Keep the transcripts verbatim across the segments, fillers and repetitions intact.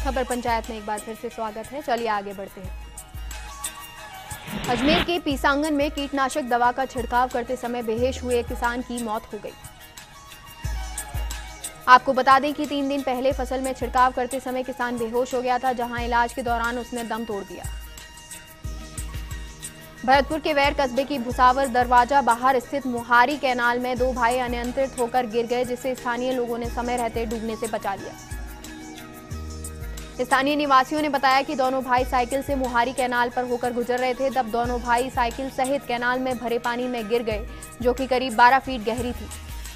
खबर पंचायत में एक बार फिर से स्वागत है। चलिए आगे बढ़ते हैं। अजमेर के पीसांगन में कीटनाशक दवा का छिड़काव करते समय बेहोश हुए किसान की मौत हो गई। आपको बता दें कि तीन दिन पहले फसल में छिड़काव करते समय किसान बेहोश हो गया था, जहां इलाज के दौरान उसने दम तोड़ दिया। भरतपुर के वैर कस्बे की भुसावर दरवाजा बाहर स्थित मुहारी कैनाल में दो भाई अनियंत्रित होकर गिर गए, जिसे स्थानीय लोगों ने समय रहते डूबने से बचा लिया। स्थानीय निवासियों ने बताया कि दोनों भाई साइकिल से मुहारी कैनाल पर होकर गुजर रहे थे, तब दोनों भाई साइकिल सहित कैनाल में भरे पानी में गिर गए, जो कि करीब बारह फीट गहरी थी।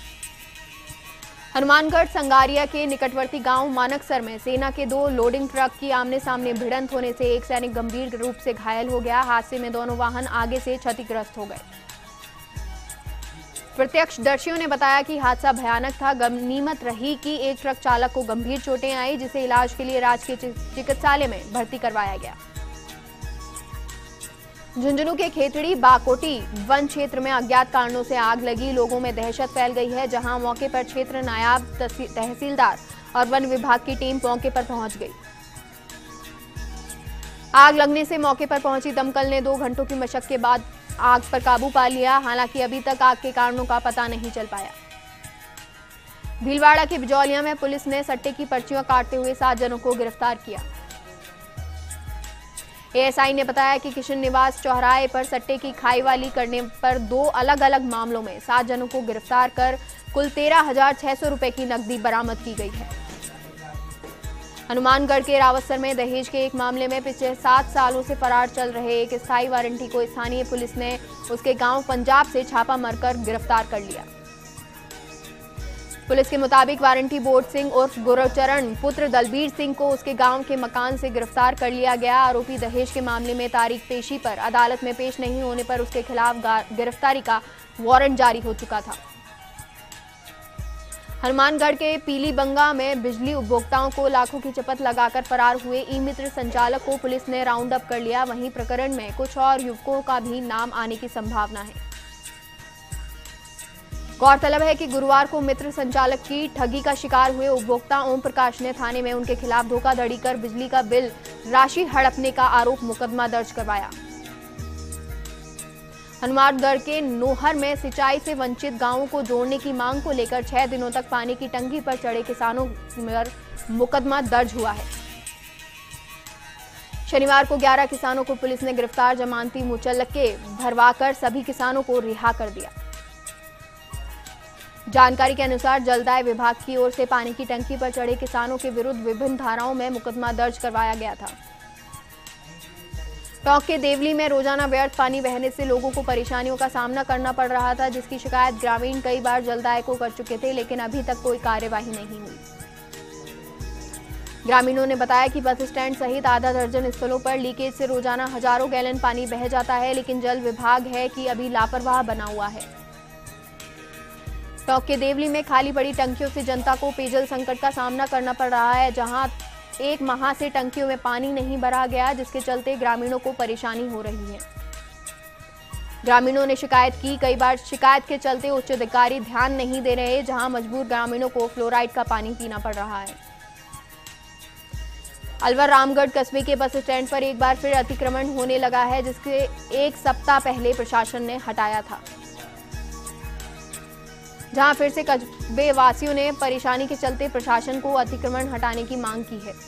हनुमानगढ़ संगारिया के निकटवर्ती गांव मानकसर में सेना के दो लोडिंग ट्रक की आमने सामने भिड़ंत होने से एक सैनिक गंभीर रूप से घायल हो गया। हादसे में दोनों वाहन आगे से क्षतिग्रस्त हो गए। प्रत्यक्षदर्शियों ने बताया कि हादसा भयानक था। गनीमत रही कि एक ट्रक चालक को गंभीर चोटें आई, जिसे इलाज के लिए राजकीय चिकित्सालय में भर्ती करवाया गया। झुंझुनू के खेतड़ी बाकोटी वन क्षेत्र में अज्ञात कारणों से आग लगी। लोगों में दहशत फैल गई है, जहां मौके पर क्षेत्र नायब तहसीलदार और वन विभाग की टीम मौके पर पहुंच गई। आग लगने से मौके पर पहुंची दमकल ने दो घंटों की मशक्कत के बाद आग पर काबू पा लिया। हालांकि अभी तक आग के कारणों का पता नहीं चल पाया। भीलवाड़ा के बिजौलिया में पुलिस ने सट्टे की पर्चियां काटते हुए सात जनों को गिरफ्तार किया। एएसआई ने बताया कि किशन निवास चौराहे पर सट्टे की खाईवाली करने पर दो अलग अलग मामलों में सात जनों को गिरफ्तार कर कुल तेरह हजार छह सौ रुपए की नकदी बरामद की गई है। हनुमानगढ़ के रावतसर में दहेज के एक मामले में पिछले सात सालों से फरार चल रहे एक स्थायी वारंटी को स्थानीय पुलिस ने उसके गांव पंजाब से छापा मारकर गिरफ्तार कर लिया। पुलिस के मुताबिक वारंटी बोर्ड सिंह उर्फ गुरचरण पुत्र दलबीर सिंह को उसके गांव के मकान से गिरफ्तार कर लिया गया। आरोपी दहेज के मामले में तारीख पेशी पर अदालत में पेश नहीं होने पर उसके खिलाफ गिरफ्तारी का वारंट जारी हो चुका था। हनुमानगढ़ के पीलीबंगा में बिजली उपभोक्ताओं को लाखों की चपत लगाकर फरार हुए ई मित्र संचालक को पुलिस ने राउंड अप कर लिया। वहीं प्रकरण में कुछ और युवकों का भी नाम आने की संभावना है। गौरतलब है कि गुरुवार को मित्र संचालक की ठगी का शिकार हुए उपभोक्ता ओम प्रकाश ने थाने में उनके खिलाफ धोखाधड़ी कर बिजली का बिल राशि हड़पने का आरोप मुकदमा दर्ज करवाया। हनुमानगढ़ के नोहर में सिंचाई से वंचित गांवों को जोड़ने की मांग को लेकर छह दिनों तक पानी की टंकी पर चढ़े किसानों पर मुकदमा दर्ज हुआ है। शनिवार को ग्यारह किसानों को पुलिस ने गिरफ्तार जमानती मुचलके भरवाकर सभी किसानों को रिहा कर दिया। जानकारी के अनुसार जलदाय विभाग की ओर से पानी की टंकी पर चढ़े किसानों के विरुद्ध विभिन्न धाराओं में मुकदमा दर्ज करवाया गया था। टोंक के देवली में रोजाना व्यर्थ पानी बहने से लोगों को परेशानियों का सामना करना पड़ रहा था, जिसकी शिकायत ग्रामीण कई बार जलदाय को कर चुके थे, लेकिन अभी तक कोई कार्यवाही नहीं हुई। ग्रामीणों ने बताया कि बस स्टैंड सहित आधा दर्जन स्थलों पर लीकेज से रोजाना हजारों गैलन पानी बह जाता है, लेकिन जल विभाग है कि अभी लापरवाह बना हुआ है। टोंक के देवली में खाली पड़ी टंकियों से जनता को पेयजल संकट का सामना करना पड़ रहा है, जहां एक माह से टंकियों में पानी नहीं भरा गया, जिसके चलते ग्रामीणों को परेशानी हो रही है। ग्रामीणों ने शिकायत की, कई बार शिकायत के चलते उच्च अधिकारी ध्यान नहीं दे रहे, जहां मजबूर ग्रामीणों को फ्लोराइड का पानी पीना पड़ रहा है। अलवर रामगढ़ कस्बे के बस स्टैंड पर एक बार फिर अतिक्रमण होने लगा है, जिसके एक सप्ताह पहले प्रशासन ने हटाया था, जहां फिर से कस्बे वासियों ने परेशानी के चलते प्रशासन को अतिक्रमण हटाने की मांग की है।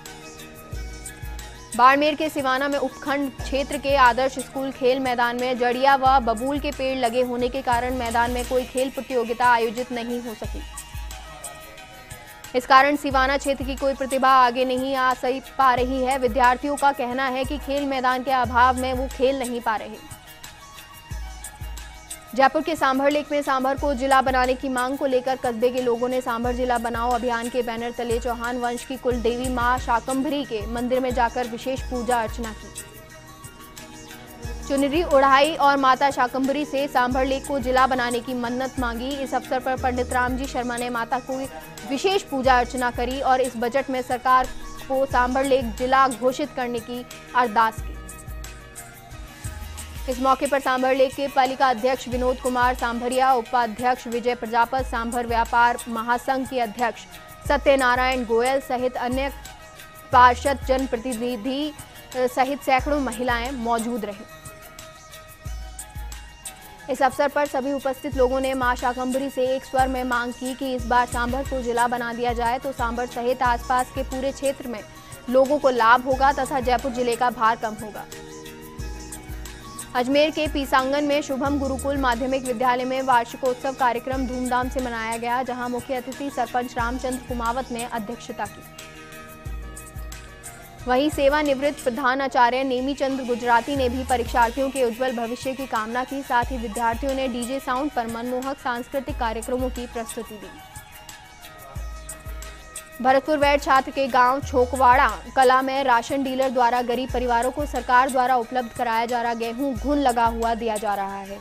बाड़मेर के सिवाना में उपखंड क्षेत्र के आदर्श स्कूल खेल मैदान में जड़िया व बबूल के पेड़ लगे होने के कारण मैदान में कोई खेल प्रतियोगिता आयोजित नहीं हो सकी। इस कारण सिवाना क्षेत्र की कोई प्रतिभा आगे नहीं आ सही पा रही है। विद्यार्थियों का कहना है कि खेल मैदान के अभाव में वो खेल नहीं पा रहे। जयपुर के सांभर लेक में सांभर को जिला बनाने की मांग को लेकर कस्बे के लोगों ने सांभर जिला बनाओ अभियान के बैनर तले चौहान वंश की कुल देवी मां शाकंभरी के मंदिर में जाकर विशेष पूजा अर्चना की। चुनरी उड़ाई और माता शाकंभरी से सांभर लेक को जिला बनाने की मन्नत मांगी। इस अवसर पर पंडित रामजी शर्मा ने माता को विशेष पूजा अर्चना करी और इस बजट में सरकार को सांभर लेक जिला घोषित करने की अरदास की। इस मौके पर सांभर लेक के पालिका अध्यक्ष विनोद कुमार सांभरिया, उपाध्यक्ष विजय प्रजापत, सांभर व्यापार महासंघ के अध्यक्ष सत्यनारायण गोयल सहित अन्य पार्षद, जनप्रतिनिधि सहित सैकड़ों महिलाएं मौजूद रहीं। इस अवसर पर सभी उपस्थित लोगों ने मां शाकंभरी से एक स्वर में मांग की कि इस बार सांभर को जिला बना दिया जाए तो सांभर सहित आसपास के पूरे क्षेत्र में लोगों को लाभ होगा तथा जयपुर जिले का भार कम होगा। अजमेर के पीसांगन में शुभम गुरुकुल माध्यमिक विद्यालय में वार्षिकोत्सव कार्यक्रम धूमधाम से मनाया गया, जहां मुख्य अतिथि सरपंच रामचंद्र कुमावत ने अध्यक्षता की। वहीं सेवानिवृत्त प्रधानाचार्य नेमीचंद्र गुजराती ने भी परीक्षार्थियों के उज्जवल भविष्य की कामना की। साथ ही विद्यार्थियों ने डीजे साउंड पर मनमोहक सांस्कृतिक कार्यक्रमों की प्रस्तुति दी। भरतपुर वैट छात्र के गांव छोकवाड़ा कला में राशन डीलर द्वारा गरीब परिवारों को सरकार द्वारा उपलब्ध कराया जा रहा गेहूं घुन लगा हुआ दिया जा रहा है।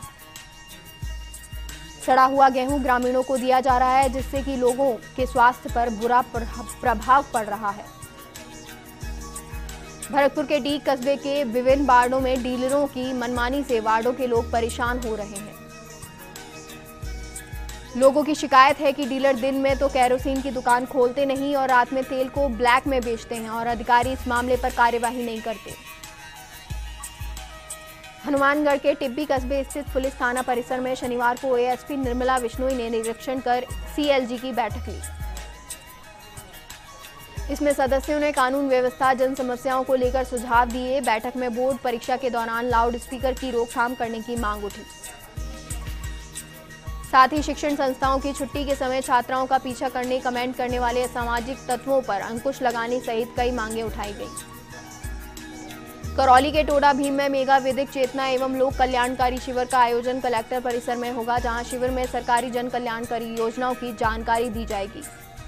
सड़ा हुआ गेहूं ग्रामीणों को दिया जा रहा है, जिससे कि लोगों के स्वास्थ्य पर बुरा प्रभाव पड़ रहा है। भरतपुर के डी कस्बे के विभिन्न वार्डों में डीलरों की मनमानी से वार्डों के लोग परेशान हो रहे हैं। लोगों की शिकायत है कि डीलर दिन में तो केरोसिन की दुकान खोलते नहीं और रात में तेल को ब्लैक में बेचते हैं और अधिकारी इस मामले पर कार्यवाही नहीं करते। हनुमानगढ़ के टिब्बी कस्बे स्थित पुलिस थाना परिसर में शनिवार को एएसपी निर्मला विश्नोई ने निरीक्षण कर सीएलजी की बैठक ली। इसमें सदस्यों ने कानून व्यवस्था, जन समस्याओं को लेकर सुझाव दिए। बैठक में बोर्ड परीक्षा के दौरान लाउड स्पीकर की रोकथाम करने की मांग उठी। साथ ही शिक्षण संस्थाओं की छुट्टी के समय छात्राओं का पीछा करने, कमेंट करने वाले असामाजिक तत्वों पर अंकुश लगाने सहित कई मांगे उठाई गई। करौली के टोडा भीम में मेगा विधिक चेतना एवं लोक कल्याणकारी शिविर का आयोजन कलेक्टर परिसर में होगा, जहां शिविर में सरकारी जन कल्याणकारी योजनाओं की जानकारी दी जाएगी।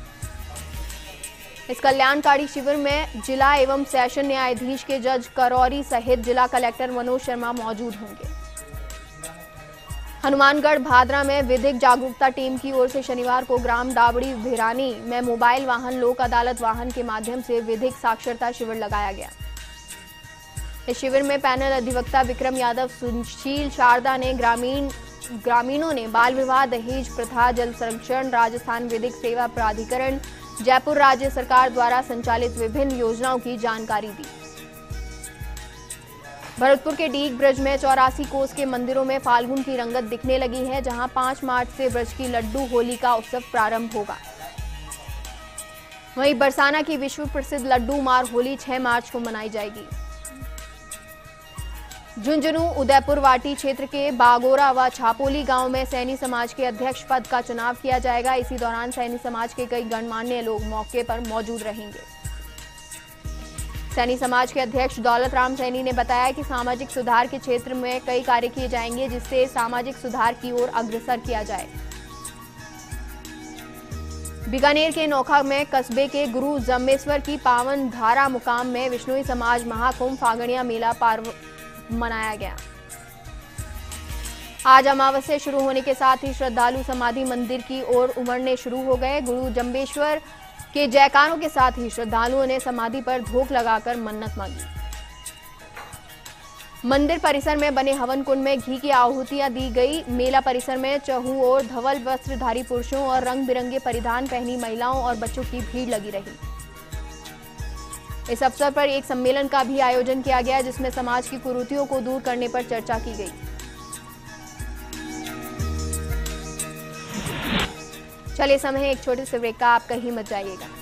इस कल्याणकारी शिविर में जिला एवं सेशन न्यायाधीश के जज करौली सहित जिला कलेक्टर मनोज शर्मा मौजूद होंगे। हनुमानगढ़ भादरा में विधिक जागरूकता टीम की ओर से शनिवार को ग्राम डाबड़ी भिरानी में मोबाइल वाहन लोक अदालत वाहन के माध्यम से विधिक साक्षरता शिविर लगाया गया। इस शिविर में पैनल अधिवक्ता विक्रम यादव, सुशील शारदा ने ग्रामीण ग्रामीणों ने बाल विवाह, दहेज प्रथा, जल संरक्षण, राजस्थान विधिक सेवा प्राधिकरण, जयपुर राज्य सरकार द्वारा संचालित विभिन्न योजनाओं की जानकारी दी। भरतपुर के डीग ब्रज में चौरासी कोस के मंदिरों में फाल्गुन की रंगत दिखने लगी है, जहां पाँच मार्च से ब्रज की लड्डू होली का उत्सव प्रारंभ होगा। वहीं बरसाना की विश्व प्रसिद्ध लड्डू मार होली छह मार्च को मनाई जाएगी। झुंझुनू उदयपुर वाटी क्षेत्र के बागोरा व छापोली गांव में सैनी समाज के अध्यक्ष पद का चुनाव किया जाएगा। इसी दौरान सैनी समाज के कई गणमान्य लोग मौके पर मौजूद रहेंगे। सैनी समाज के अध्यक्ष दौलत राम सैनी ने बताया कि सामाजिक सुधार के क्षेत्र में कई कार्य किए जाएंगे, जिससे सामाजिक सुधार की ओर अग्रसर किया जाए। बीकानेर के नोखा में कस्बे के गुरु जम्मेश्वर की पावन धारा मुकाम में विष्णुई समाज महाकुंभ फागणिया मेला पार्व मनाया गया। आज अमावस्या शुरू होने के साथ ही श्रद्धालु समाधि मंदिर की ओर उमड़ने शुरू हो गए। गुरु जम्बेश्वर के जयकारों के साथ ही श्रद्धालुओं ने समाधि पर धूप लगाकर मन्नत मांगी। मंदिर परिसर में बने हवन कुंड में घी की आहुतियां दी गई। मेला परिसर में चहुं ओर धवल वस्त्रधारी पुरुषों और रंग बिरंगे परिधान पहनी महिलाओं और बच्चों की भीड़ लगी रही। इस अवसर पर एक सम्मेलन का भी आयोजन किया गया, जिसमें समाज की कुरीतियों को दूर करने पर चर्चा की गई। चलिए समय है एक छोटे से ब्रेक का, आप कहीं मत जाइएगा।